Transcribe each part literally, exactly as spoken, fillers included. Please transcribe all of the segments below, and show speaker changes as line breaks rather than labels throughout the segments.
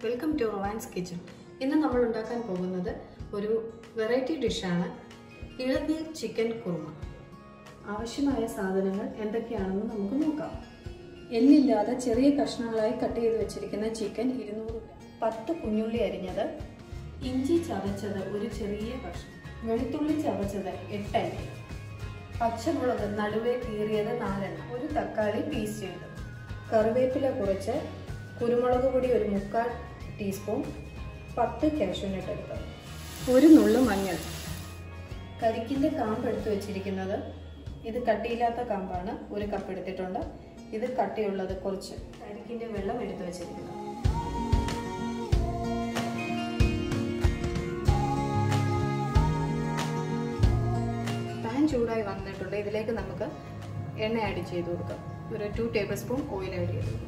Welcome to റൊവാൻസ് kitchen. ഇന്ന് നമ്മൾ ഉണ്ടാക്കാൻ പോകുന്നത് ഒരു വെറൈറ്റി ഡിഷാണ്, ഇളനീർ ചിക്കൻ കുറുമ. ആവശ്യമായ സാധനങ്ങൾ എന്തൊക്കെയാണെന്ന് നമുക്ക് നോക്കാം. എല്ലില്ലാതെ ചെറിയ കഷ്ണങ്ങളായി കട്ട് ചെയ്ത് വെച്ചിരിക്കുന്ന ചിക്കൻ ഇരുന്നൂറ് ഗ്രാം, പത്ത് കുഞ്ഞുള്ളി അരിഞ്ഞത്, ഇഞ്ചി ചതച്ചത് ഒരു ചെറിയ കഷ്ണം, വെളുത്തുള്ളി ചതച്ചത് എട്ടല്ലി, പച്ചമുളക് നടുവേ കീറിയത് നാലെണ്ണം, ഒരു തക്കാളി പീസ് ചെയ്തത്, കറിവേപ്പില കുറച്ച്, കുരുമുളക് പൊടി ഒരു മുക്കാൽ ടീസ്പൂൺ, പത്ത് കാഷ്യൂനട്ട് എടുത്തത്, ഒരു നുള്ളു മഞ്ഞൾ, കരിക്കിൻ്റെ കാമ്പ് എടുത്ത് വെച്ചിരിക്കുന്നത് ഇത് കട്ടിയില്ലാത്ത കാമ്പാണ്, ഒരു കപ്പ് എടുത്തിട്ടുണ്ട്. ഇത് കട്ടിയുള്ളത് കുറച്ച്, കരിക്കിൻ്റെ വെള്ളം എടുത്ത് വെച്ചിരിക്കുന്നത്. പാൻ ചൂടായി വന്നിട്ടുണ്ട്. ഇതിലേക്ക് നമുക്ക് എണ്ണ ആഡ് ചെയ്ത് കൊടുക്കാം. ഒരു two tablespoon oil add ചെയ്ത് കൊടുക്കാം.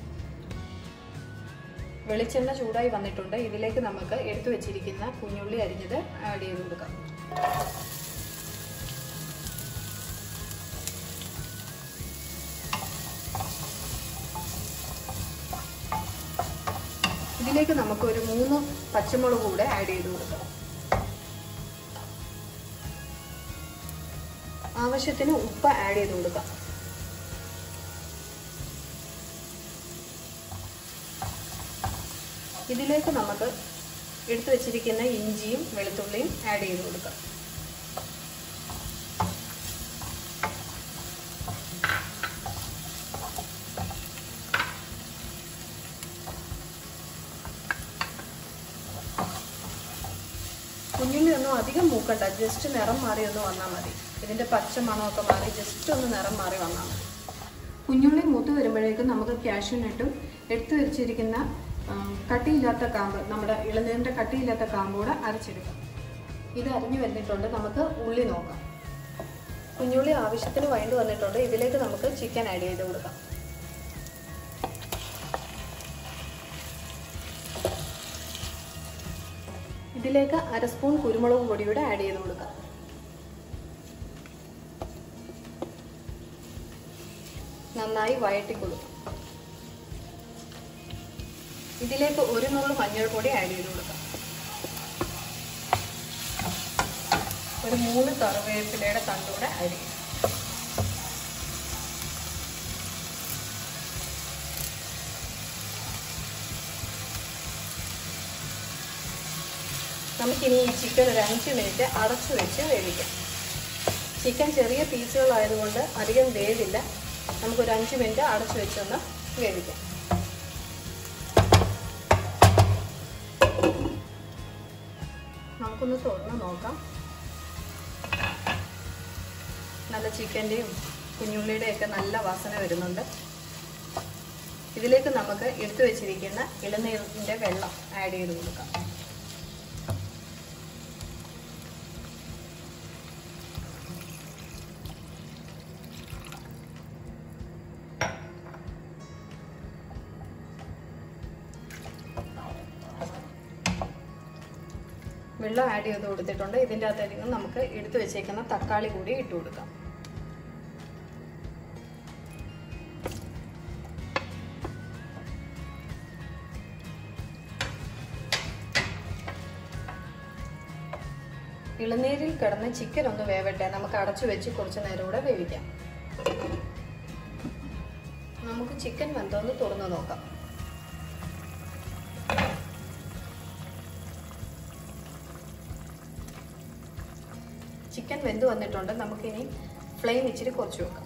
വെളിച്ചെണ്ണ ചൂടായി വന്നിട്ടുണ്ട്. ഇതിലേക്ക് നമുക്ക് എടുത്തു വെച്ചിരിക്കുന്ന കുഞ്ഞുള്ളി അരിഞ്ഞത് ആഡ് ചെയ്ത് കൊടുക്കാം. ഇതിലേക്ക് നമുക്ക് ഒരു മൂന്ന് പച്ചമുളക് കൂടെ ആഡ് ചെയ്ത് കൊടുക്കാം. ആവശ്യത്തിന് ഉപ്പ് ആഡ് ചെയ്ത് കൊടുക്കാം. ഇതിലേക്ക് നമുക്ക് എടുത്തു വെച്ചിരിക്കുന്ന ഇഞ്ചിയും വെളുത്തുള്ളിയും ആഡ് ചെയ്ത് കൊടുക്കാം. കുഞ്ഞുള്ളി ഒന്നും അധികം മൂക്കണ്ട, ജസ്റ്റ് നിറം മാറി ഒന്ന് വന്നാൽ മതി. ഇതിൻ്റെ പച്ച മണമൊക്കെ മാറി ജസ്റ്റ് ഒന്ന് നിറം മാറി വന്നാൽ മതി. കുഞ്ഞുള്ളി മൂത്ത് വരുമ്പോഴേക്കും നമുക്ക് കാഷ്യൂനട്ടും എടുത്തു വെച്ചിരിക്കുന്ന കട്ടിയില്ലാത്ത കാമ്പ്, നമ്മുടെ ഇളനീരിൻ്റെ കട്ടിയില്ലാത്ത കാമ്പൂടെ അരച്ചെടുക്കാം. ഇത് അരിഞ്ഞു വന്നിട്ടുണ്ട്. നമുക്ക് ഉള്ളി നോക്കാം. കുഞ്ഞുള്ളി ആവശ്യത്തിന് വഴണ്ട് വന്നിട്ടുണ്ട്. ഇതിലേക്ക് നമുക്ക് ചിക്കൻ ആഡ് ചെയ്ത് കൊടുക്കാം. ഇതിലേക്ക് അര സ്പൂൺ കുരുമുളക് പൊടിയുടെ ആഡ് ചെയ്ത് കൊടുക്കാം. നന്നായി വഴറ്റി കൊടുക്കാം. ഇതിലേക്ക് ഒരു നുള്ളു മഞ്ഞൾപ്പൊടി ആഡ് ചെയ്ത് കൊടുക്കാം. ഒരു മൂന്ന് കറിവേപ്പിലയുടെ തണ്ടൂടെ ആഡ് ചെയ്യും. നമുക്കിനി ഈ ചിക്കൻ ഒരു അഞ്ച് മിനിറ്റ് അടച്ചു വെച്ച് വേവിക്കാം. ചിക്കൻ ചെറിയ പീസുകളായതുകൊണ്ട് അധികം വേവില്ല. നമുക്കൊരു അഞ്ച് മിനിറ്റ് അടച്ചു വെച്ചൊന്ന് വേവിക്കാം. നമുക്കൊന്ന് തുറന്ന് നോക്കാം. നല്ല ചിക്കൻ്റെയും കുഞ്ഞുള്ളിയുടെയൊക്കെ നല്ല വാസന വരുന്നുണ്ട്. ഇതിലേക്ക് നമുക്ക് എടുത്തു വെച്ചിരിക്കുന്ന ഇളനീരിൻ്റെ വെള്ളം ആഡ് ചെയ്ത് കൊടുക്കാം. വെള്ളം ആഡ് ചെയ്ത് കൊടുത്തിട്ടുണ്ട്. ഇതിൻ്റെ അകത്തേക്ക് നമുക്ക് എടുത്തു വെച്ചേക്കുന്ന തക്കാളി കൂടി ഇട്ട് കൊടുക്കാം. ഇളനീരിൽ കിടന്ന് ചിക്കൻ ഒന്ന് വേവട്ടെ. നമുക്ക് അടച്ചു വെച്ച് കുറച്ച് നേരം കൂടെ വേവിക്കാം. നമുക്ക് ചിക്കൻ വെന്തോന്ന് തുറന്ന് നോക്കാം. ചിക്കൻ വെന്ത് വന്നിട്ടുണ്ട്. നമുക്കിനി ഫ്ലെയിം ഇച്ചിരി കുറച്ച് വെക്കാം.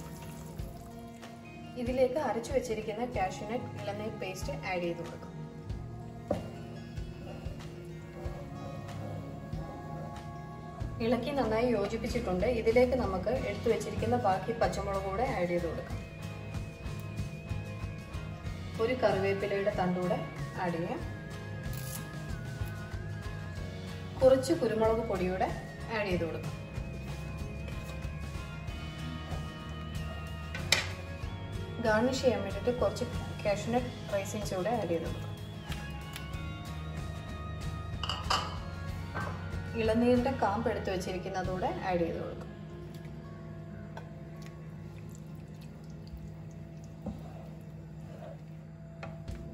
ഇതിലേക്ക് അരച്ചു വെച്ചിരിക്കുന്ന കാഷ്യൂനട്ട് ഇളനീർ പേസ്റ്റ് ആഡ് ചെയ്ത് കൊടുക്കാം. ഇളക്കി നന്നായി യോജിപ്പിച്ചിട്ടുണ്ട്. ഇതിലേക്ക് നമുക്ക് എടുത്തു വെച്ചിരിക്കുന്ന ബാക്കി പച്ചമുളക് കൂടെ ആഡ് ചെയ്ത് കൊടുക്കാം. ഒരു കറിവേപ്പിലയുടെ തണ്ടൂടെ ആഡ് ചെയ്യാം. കുറച്ച് കുരുമുളക് പൊടിയുടെ ആഡ് ചെയ്ത് കൊടുക്കാം. ഗാർണിഷ് ചെയ്യാൻ വേണ്ടിയിട്ട് കുറച്ച് കാഷ്യൂനട്ട് റൈസിൻസ് കൂടെ ആഡ് ചെയ്ത് കൊടുക്കാം. ഇളനീരിൻ്റെ കാമ്പ് എടുത്ത് വെച്ചിരിക്കുന്നതോടെ ആഡ് ചെയ്ത് കൊടുക്കാം.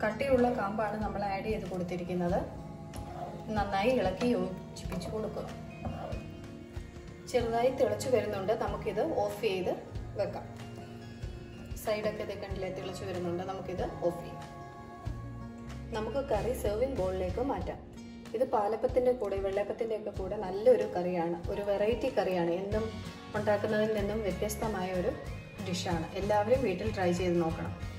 കട്ടിയുള്ള കാമ്പാണ് നമ്മൾ ആഡ് ചെയ്ത് കൊടുത്തിരിക്കുന്നത്. നന്നായി ഇളക്കി യോജിപ്പിച്ച് കൊടുക്കുക. ചെറുതായി തിളച്ചു വരുന്നുണ്ട്. നമുക്കിത് ഓഫ് ചെയ്ത് വെക്കാം. സൈഡൊക്കെ ഇത് കണ്ടില്ലേ തിളച്ചു വരുന്നുണ്ട്. നമുക്കിത് ഓഫ് ചെയ്യാം. നമുക്ക് കറി സെർവിങ് ബോളിലേക്ക് മാറ്റാം. ഇത് പാലപ്പത്തിൻ്റെ കൂടെ വെള്ളയപ്പത്തിൻ്റെ ഒക്കെ കൂടെ നല്ലൊരു കറിയാണ്. ഒരു വെറൈറ്റി കറിയാണ്. എന്നും ഉണ്ടാക്കുന്നതിൽ നിന്നും വ്യത്യസ്തമായ ഒരു ഡിഷാണ്. എല്ലാവരും വീട്ടിൽ ട്രൈ ചെയ്ത് നോക്കണം.